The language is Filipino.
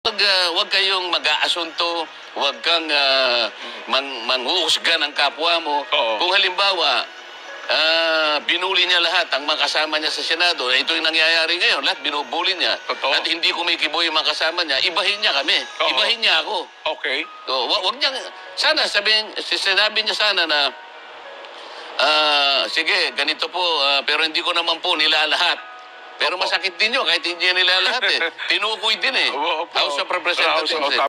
Wag kayong mag-aasunto, wag kang manghuhusga ng kapwa mo. Oo. Kung halimbawa, binuli niya lahat, ang mga kasama niya sa Senado, ito yung nangyayari ngayon, lahat binubuli niya. Totoo. At hindi kumikibo yung mga kasama niya, ibahin niya kami, Oo. ibahin niya ako. Okay. So, wag niya, sana sinabi niya sana na, sige, ganito po, pero hindi ko naman po nilalahat. Pero Opo. masakit din yun, kahit hindi niya nilalahat eh. Tinukoy din eh. Opo. House of Representatives. House of- eh.